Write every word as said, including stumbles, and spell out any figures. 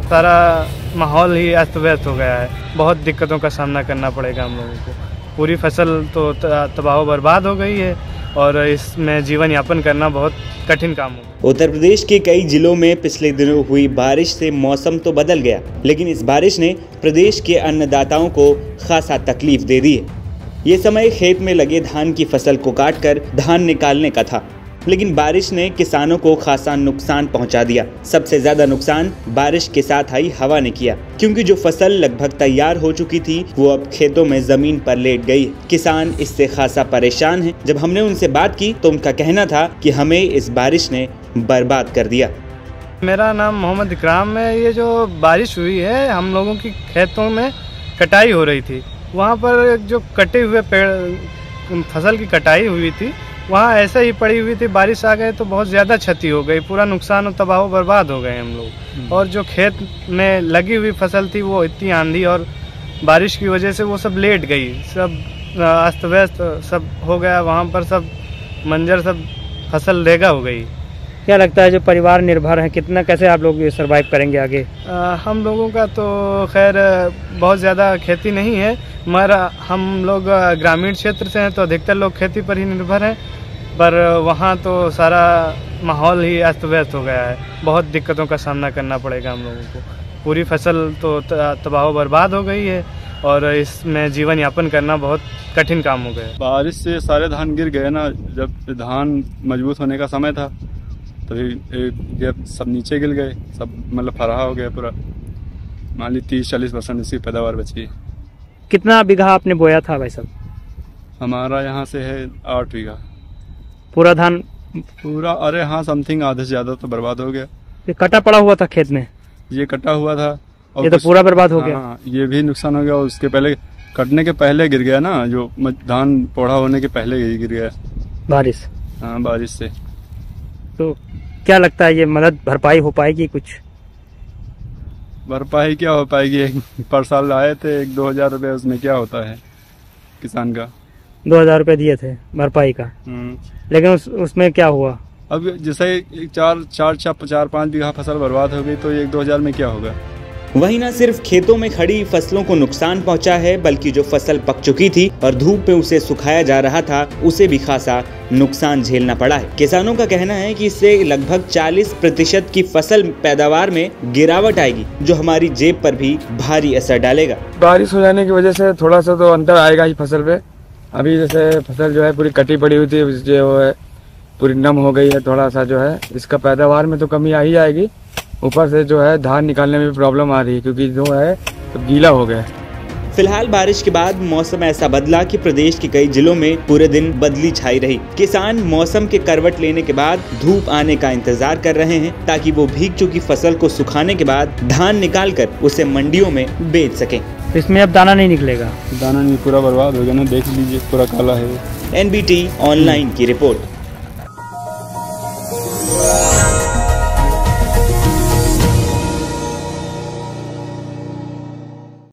सारा माहौल ही अस्त व्यस्त हो गया है। बहुत दिक्कतों का सामना करना पड़ेगा हम लोगों को। पूरी फसल तो तबाह बर्बाद हो गई है और इसमें जीवन यापन करना बहुत कठिन काम हो। उत्तर प्रदेश के कई जिलों में पिछले दिनों हुई बारिश से मौसम तो बदल गया, लेकिन इस बारिश ने प्रदेश के अन्नदाताओं को खासा तकलीफ दे दी है। ये समय खेत में लगे धान की फसल को काटकर धान निकालने का था, लेकिन बारिश ने किसानों को खासा नुकसान पहुंचा दिया। सबसे ज्यादा नुकसान बारिश के साथ आई हवा ने किया, क्योंकि जो फसल लगभग तैयार हो चुकी थी वो अब खेतों में जमीन पर लेट गई। किसान इससे खासा परेशान हैं। जब हमने उनसे बात की तो उनका कहना था कि हमें इस बारिश ने बर्बाद कर दिया। मेरा नाम मोहम्मद इकराम है। ये जो बारिश हुई है, हम लोगों की खेतों में कटाई हो रही थी, वहाँ पर जो कटे हुए पेड़ फसल की कटाई हुई थी वहाँ ऐसे ही पड़ी हुई थी। बारिश आ गए तो बहुत ज़्यादा क्षति हो गई, पूरा नुकसान और तबाह बर्बाद हो गए हम लोग। और जो खेत में लगी हुई फसल थी वो इतनी आंधी और बारिश की वजह से वो सब लेट गई, सब अस्त व्यस्त सब हो गया। वहाँ पर सब मंजर सब फसल रेगा हो गई। क्या लगता है जो परिवार निर्भर है, कितना कैसे आप लोग ये सर्वाइव करेंगे आगे? आ, हम लोगों का तो खैर बहुत ज़्यादा खेती नहीं है, मगर हम लोग ग्रामीण क्षेत्र से हैं तो अधिकतर लोग खेती पर ही निर्भर हैं। पर वहाँ तो सारा माहौल ही अस्त व्यस्त हो गया है। बहुत दिक्कतों का सामना करना पड़ेगा हम लोगों को। पूरी फसल तो तबाह बर्बाद हो गई है और इसमें जीवन यापन करना बहुत कठिन काम हो गया। बारिश से सारे धान गिर गए ना। जब धान मजबूत होने का समय था तभी तो सब नीचे गिर गए, सब मतलब फराहा हो गया पूरा। मान ली तीस चालीस परसेंट इसकी पैदावार बची। कितना बीघा आपने बोया था भाई साहब? हमारा यहाँ से है आठ बीघा। पूरा धान पूरा? अरे हाँ, समथिंग आधे से ज़्यादा तो बर्बाद हो गया। ये कटा पड़ा हुआ था खेत में? ये कटा हुआ था और ये तो पूरा बर्बाद हो गया। हाँ, ये भी नुकसान हो गया। उसके पहले कटने के पहले गिर गया ना, जो धान पोढ़ा होने के पहले ही गिर गया बारिश। हाँ, बारिश से। तो क्या लगता है ये मदद भरपाई हो पाएगी? कुछ भरपाई क्या हो पाएगी? पर साल आए थे एक दो हजार रुपये, उसमें क्या होता है किसान का? दो हजार रुपये दिए थे भरपाई का, लेकिन उस, उसमें क्या हुआ? अब जैसे चार चार चार चार पाँच बीघा फसल बर्बाद हो गई तो एक दो हजार में क्या होगा? वहीं न सिर्फ खेतों में खड़ी फसलों को नुकसान पहुंचा है, बल्कि जो फसल पक चुकी थी और धूप में उसे सुखाया जा रहा था उसे भी खासा नुकसान झेलना पड़ा है। किसानों का कहना है कि इससे लगभग चालीस प्रतिशत की फसल पैदावार में गिरावट आएगी, जो हमारी जेब पर भी भारी असर डालेगा। बारिश हो जाने की वजह से थोड़ा सा तो अंतर आएगा ही फसल पे। अभी जैसे फसल जो है पूरी कटी पड़ी हुई थी, जो है पूरी नम हो गई है, थोड़ा सा जो है इसका पैदावार में तो कमी आ ही आएगी। ऊपर से जो है धान निकालने में भी प्रॉब्लम आ रही है, क्योंकि जो है तो गीला हो गया। फिलहाल बारिश के बाद मौसम ऐसा बदला कि प्रदेश के कई जिलों में पूरे दिन बदली छाई रही। किसान मौसम के करवट लेने के बाद धूप आने का इंतजार कर रहे हैं, ताकि वो भीग चुकी फसल को सुखाने के बाद धान निकालकर उसे मंडियों में बेच सकें। इसमें अब दाना नहीं निकलेगा? दाना नहीं, पूरा बर्बाद हो गया ना। देख लीजिए, पूरा काला है। एन बी टी ऑनलाइन की रिपोर्ट।